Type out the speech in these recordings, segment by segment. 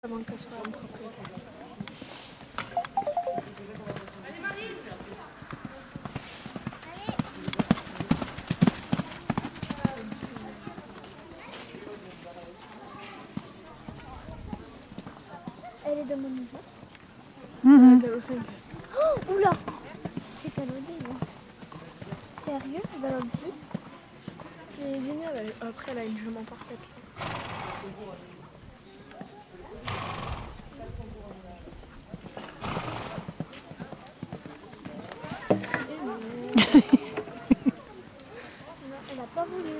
moins que ce soit entreprise. Elle est de mon niveau. Oh, oula! C'est calodé, là. Sérieux? Je balade vite. Elle est géniale. Après, elle a une jument parfaite. Non, elle n'a pas voulu.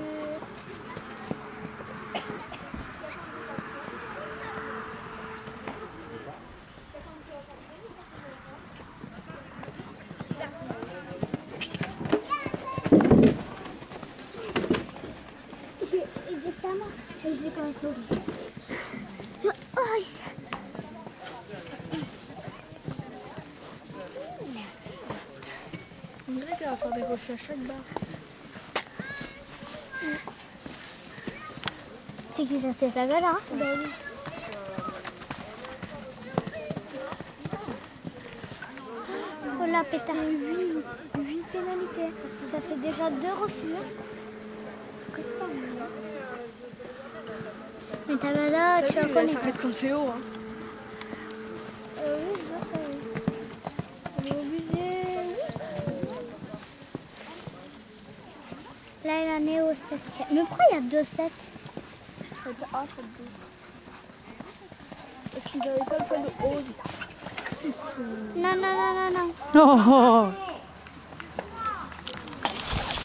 Exactement. Je l'ai comme ça. Oh, On dirait qu'elle va faire des refus à chaque barre. C'est qui ça? C'est la gala, hein? Bah oui. Oh la pétard. 8 pénalités. Ça fait déjà 2 refus. Qu'est-ce que c'est? Mais ta gala, tu as Elle s'arrête quand c'est haut. Hein. Oui, je vois ça, oui. On est obligé. Là, elle en est au 7e. Mais pourquoi il y a 2 sets? Ça va être A, ça va être B. Est-ce qu'ils n'avaient pas le point de 11? Non, non, non, non, non. Oh.